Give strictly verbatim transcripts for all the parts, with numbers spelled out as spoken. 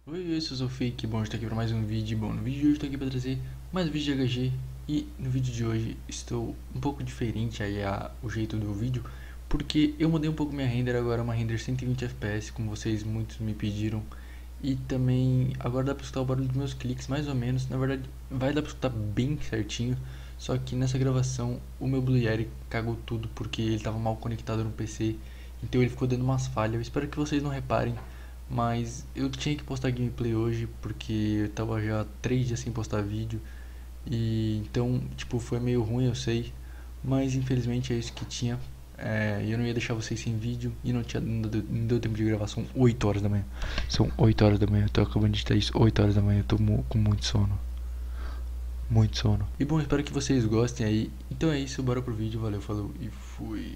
Oi, eu sou o Fake, bom, estou aqui para mais um vídeo. Bom, no vídeo de hoje estou aqui para trazer mais um vídeo de H G. E no vídeo de hoje estou um pouco diferente aí a, o jeito do vídeo, porque eu mudei um pouco minha render, agora é uma render cento e vinte F P S, como vocês muitos me pediram. E também agora dá para escutar o barulho dos meus cliques, mais ou menos. Na verdade vai dar para escutar bem certinho, só que nessa gravação o meu Blue Yeti cagou tudo porque ele estava mal conectado no P C. Então ele ficou dando umas falhas, eu espero que vocês não reparem. Mas eu tinha que postar gameplay hoje porque eu tava já três dias sem postar vídeo. E então, tipo, foi meio ruim, eu sei. Mas infelizmente é isso que tinha. É, eu não ia deixar vocês sem vídeo e não, tinha, não, deu, não deu tempo de gravar. São oito horas da manhã. São oito horas da manhã. Eu tô acabando de digitar isso. oito horas da manhã. Eu tô mu com muito sono. Muito sono. E bom, espero que vocês gostem aí. Então é isso, bora pro vídeo. Valeu, falou e fui.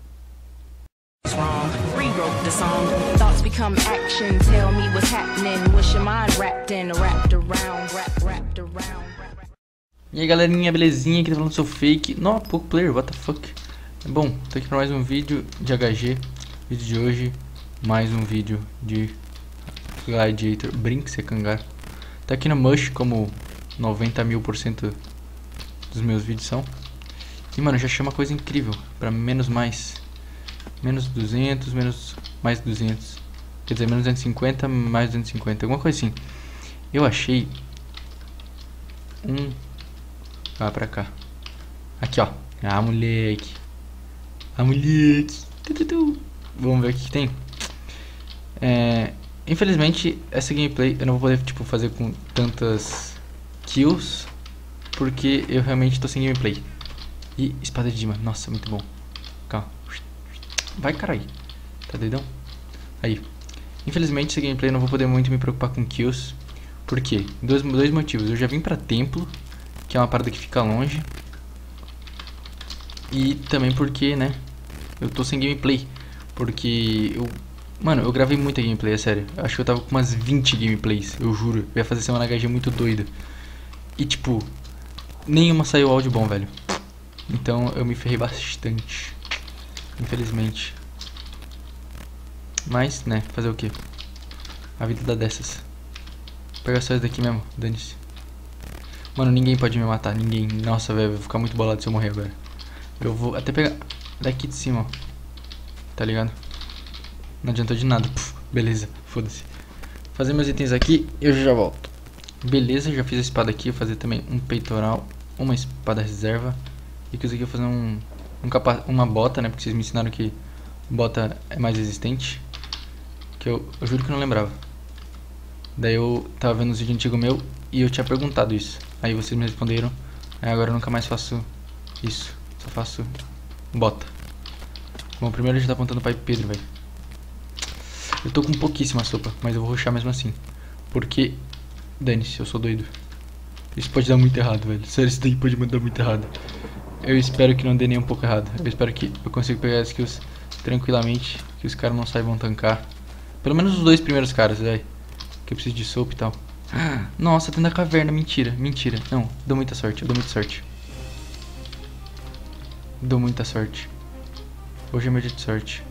Wrong. Rewrote the song. Thoughts become action. Tell me what's happening. What's your mind wrapped in? Wrapped around. Wrapped, wrapped around. E aí galerinha, belezinha? Aqui tá falando do seu Fake. Não, pouco player, what the fuck. Bom, tô aqui pra mais um vídeo de H G. Vídeo de hoje, mais um vídeo de Gladiator. Brinque, Sekangar. Tá aqui no Mush, como noventa mil por cento dos meus vídeos são. E mano, já achei uma coisa incrível. Pra menos mais. Menos duzentos, menos mais duzentos. Quer dizer, menos duzentos e cinquenta, mais duzentos e cinquenta. Alguma coisa assim. Eu achei um... Ah, pra cá. Aqui, ó. Ah, moleque. Ah, moleque. Tu, tu, tu. Vamos ver o que, que tem. É... Infelizmente, essa gameplay eu não vou poder, tipo, fazer com tantas kills, porque eu realmente tô sem gameplay. E espada de Dima. Nossa, muito bom. Calma. Vai, carai. Tá doidão? Aí. Infelizmente, esse gameplay eu não vou poder muito me preocupar com kills. Por quê? Dois, dois motivos. Eu já vim pra templo, que é uma parada que fica longe. E também porque, né, eu tô sem gameplay. Porque eu... Mano, eu gravei muita gameplay, é sério. Eu acho que eu tava com umas vinte gameplays, eu juro. Eu ia fazer semana H G muito doida. E tipo, nenhuma saiu áudio bom, velho. Então eu me ferrei bastante. Infelizmente. Mas, né, fazer o que? A vida dá dessas. Vou pegar só esse daqui mesmo, dane-se. Mano, ninguém pode me matar, ninguém. Nossa, velho, vou ficar muito bolado se eu morrer agora. Eu vou até pegar daqui de cima, ó. Tá ligado? Não adiantou de nada. Puf, beleza, foda-se. Fazer meus itens aqui e eu já volto. Beleza, já fiz a espada aqui. Vou fazer também um peitoral, uma espada reserva. E com isso aqui eu vou fazer um... Um capa uma bota, né? Porque vocês me ensinaram que bota é mais resistente. Que eu, eu juro que eu não lembrava. Daí eu tava vendo os vídeos antigos meu e eu tinha perguntado isso. Aí vocês me responderam. Aí agora eu nunca mais faço isso. Só faço bota. Bom, primeiro a gente tá apontando para Pedro, velho. Eu tô com pouquíssima sopa, mas eu vou rushar mesmo assim. Porque, dane-se, eu sou doido. Isso pode dar muito errado, velho. Sério, isso daí pode dar muito errado. Eu espero que não dê nem um pouco errado. Eu espero que eu consiga pegar as kills tranquilamente. Que os caras não saibam tancar. Pelo menos os dois primeiros caras, velho. Que eu preciso de sopa e tal. Nossa, dentro da caverna. Mentira, mentira. Não, dou muita sorte, eu dou muita sorte. Dou muita sorte. Hoje é meu dia de sorte.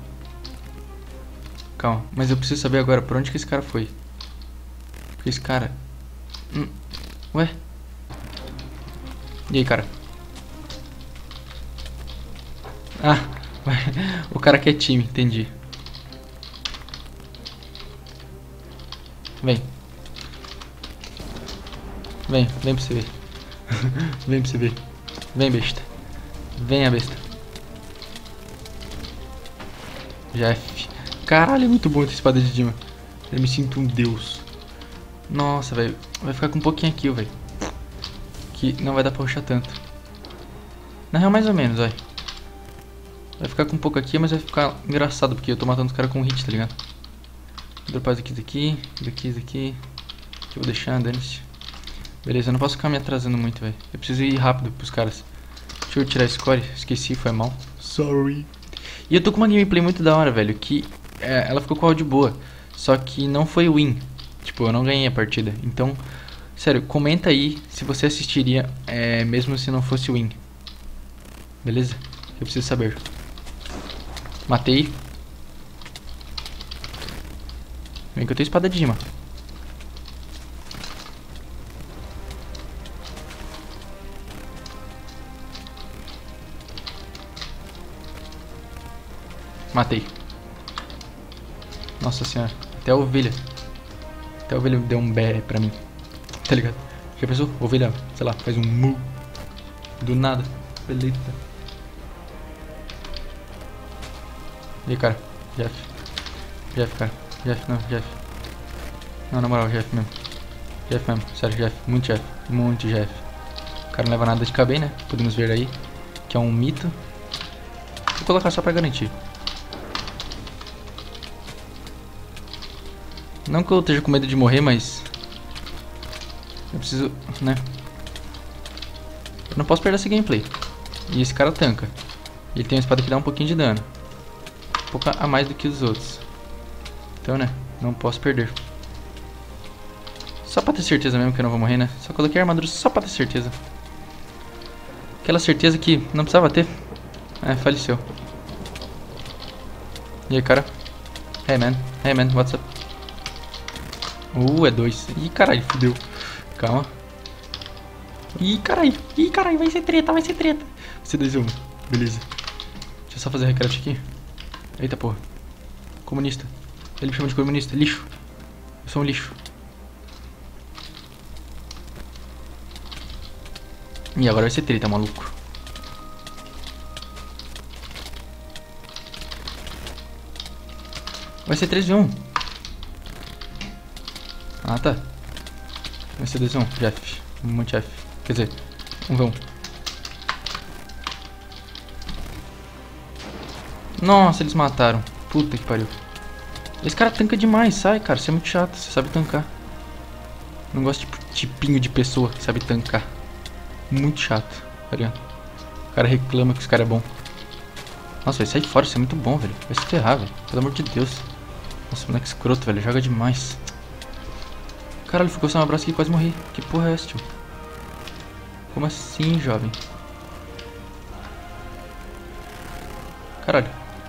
Calma, mas eu preciso saber agora pra onde que esse cara foi. Porque esse cara... Hum. Ué? E aí, cara? Ah, o cara quer time, entendi. Vem. Vem, vem pra você ver. Vem pra você ver. Vem, besta. Venha, besta. Já é f... Caralho, é muito bom essa espada de Dima. Eu me sinto um deus. Nossa, velho. Vai ficar com um pouquinho aqui, velho. Que não vai dar pra rushar tanto. Na real, mais ou menos, vai. Vai ficar com um pouco aqui, mas vai ficar engraçado, porque eu tô matando os caras com hit, tá ligado? Vou dropar isso aqui, daqui, daqui, daqui. Aqui eu vou deixar, dane-se. Beleza, eu não posso ficar me atrasando muito, velho. Eu preciso ir rápido pros caras. Deixa eu tirar a score, esqueci, foi mal. Sorry. E eu tô com uma gameplay muito da hora, velho, que é, ela ficou com áudio boa. Só que não foi win. Tipo, eu não ganhei a partida. Então, sério, comenta aí se você assistiria, é, mesmo se não fosse win. Beleza? Eu preciso saber. Matei. Vem que eu tenho espada de Dima. Matei. Nossa senhora. Até a ovelha. Até a ovelha deu um bé pra mim. Tá ligado? Já pensou? Ovelha, sei lá, faz um mu. Do nada. Beleza. E aí, cara? Jeff. Jeff, cara. Jeff, não, Jeff. Não, na moral, Jeff mesmo. Jeff mesmo. Sério, Jeff. Muito Jeff. Muito Jeff. O cara não leva nada de K B, né? Podemos ver aí. Que é um mito. Vou colocar só pra garantir. Não que eu esteja com medo de morrer, mas... eu preciso, né? Eu não posso perder essa gameplay. E esse cara tanca. Ele tem uma espada que dá um pouquinho de dano. Um pouco a mais do que os outros. Então, né? Não posso perder. Só pra ter certeza mesmo que eu não vou morrer, né? Só coloquei a armadura só pra ter certeza. Aquela certeza que não precisava ter. É, faleceu. E aí, cara? Hey, man. Hey, man. What's up? Uh, é dois. Ih, caralho, fudeu. Calma. Ih, caralho. Ih, caralho, vai ser treta, vai ser treta. Vai ser dois e um. Beleza. Deixa eu só fazer recraft aqui. Eita, porra. Comunista. Ele me chama de comunista. Lixo. Eu sou um lixo. E agora vai ser treta, maluco. Vai ser três e um. Ah, tá. Vai ser dois e um. Jeff. Muito Jeff. Quer dizer, um v um. Nossa, eles mataram. Puta que pariu. Esse cara tanca demais. Sai, cara. Você é muito chato. Você sabe tancar. Não gosto de tipinho de pessoa que sabe tancar. Muito chato. Tá ligado? O cara reclama que esse cara é bom. Nossa, vai sair fora. Isso é muito bom, velho. Vai se ferrar, velho. Pelo amor de Deus. Nossa, moleque escroto, velho. Joga demais. Caralho, ficou sem um abraço aqui e quase morri. Que porra é essa, tio? Como assim, jovem? Caralho.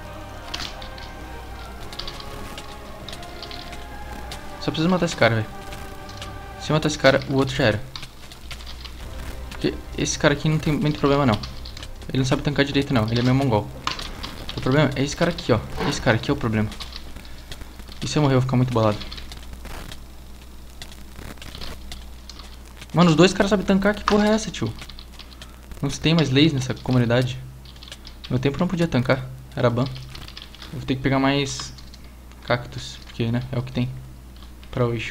Só preciso matar esse cara, velho. Se eu matar esse cara, o outro já era. Porque esse cara aqui não tem muito problema, não. Ele não sabe tancar direito, não. Ele é meio mongol. O problema é esse cara aqui, ó. Esse cara aqui é o problema. E se eu morrer, eu vou ficar muito bolado. Mano, os dois caras sabem tancar. Que porra é essa, tio? Não se tem mais leis nessa comunidade. No meu tempo não podia tancar. Era ban. Eu vou ter que pegar mais cactos. Porque, né, é o que tem pra hoje.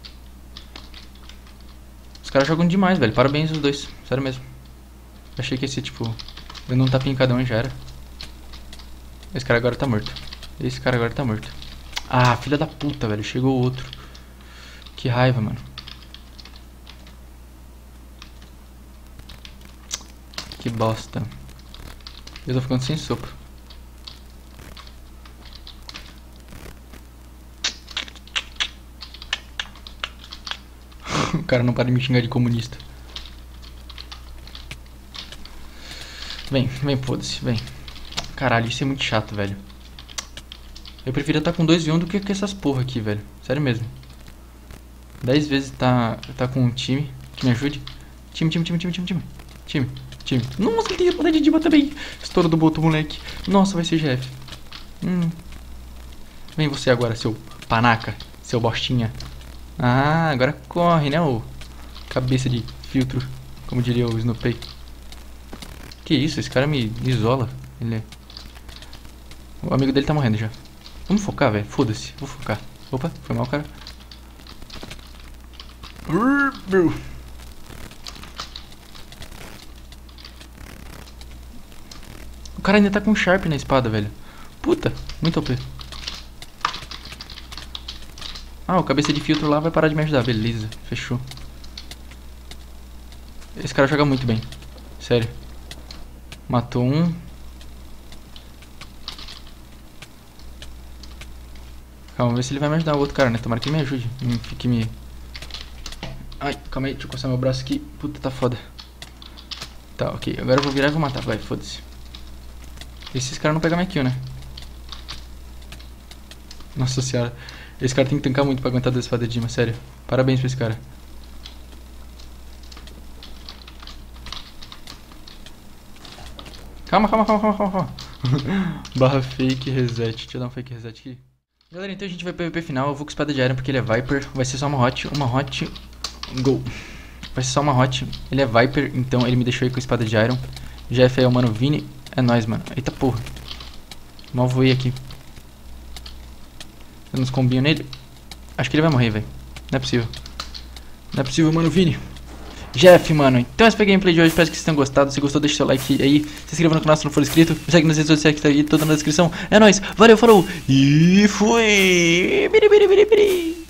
Os caras jogam demais, velho. Parabéns os dois. Sério mesmo. Achei que ia ser, tipo, dando um tapinha em cada um e já era. Esse cara agora tá morto. Esse cara agora tá morto. Ah, filha da puta, velho. Chegou o outro. Que raiva, mano. Que bosta. Eu tô ficando sem sopa. O cara não para de me xingar de comunista. Vem, vem, foda-se, vem. Caralho, isso é muito chato, velho. Eu preferia estar com dois v um do que com essas porra aqui, velho. Sério mesmo. Dez vezes tá, tá com um time que me ajude. Time, time, time, time, time, time. Time, time. Nossa, ele tem a poder de Diba também. Estouro do boto, moleque. Nossa, vai ser G F. Hum. Vem você agora, seu panaca. Seu bostinha. Ah, agora corre, né, ô cabeça de filtro. Como diria o Snoopy. Que isso, esse cara me isola. Ele é... O amigo dele tá morrendo já. Vamos focar, velho. Foda-se. Vou focar. Opa, foi mal, cara. O cara ainda tá com Sharp na espada, velho. Puta, muito O P. Ah, o cabeça de filtro lá vai parar de me ajudar. Beleza, fechou. Esse cara joga muito bem. Sério. Matou um. Calma, vamos ver se ele vai me ajudar o outro cara, né? Tomara que ele me ajude. Não fique me... Ai, calma aí, deixa eu coçar meu braço aqui. Puta, tá foda. Tá, ok. Agora eu vou virar e vou matar. Vai, foda-se. Esses caras não pegam minha kill, né? Nossa senhora. Esse cara tem que tancar muito pra aguentar duas espadas de Dima, sério. Parabéns pra esse cara. Calma, calma, calma, calma, calma. Barra fake reset. Deixa eu dar um fake reset aqui. Galera, então a gente vai pro P V P final. Eu vou com espada de Iron porque ele é Viper. Vai ser só uma hot, uma hot. Gol. Vai ser só uma hot. Ele é Viper, então ele me deixou aí com espada de Iron. G F aí é o mano Vini. É nóis, mano. Eita porra. Mal voei aqui. Dando uns combinhos nele. Acho que ele vai morrer, velho. Não é possível. Não é possível, mano Vini. Jeff, mano. Então essa foi a gameplay de hoje. Espero que vocês tenham gostado. Se gostou, deixa seu like aí. Se inscreva no canal se não for inscrito. Me segue nas redes sociais que tá aí toda na descrição. É nóis. Valeu, falou. E fui. Biri, biri, biri, biri.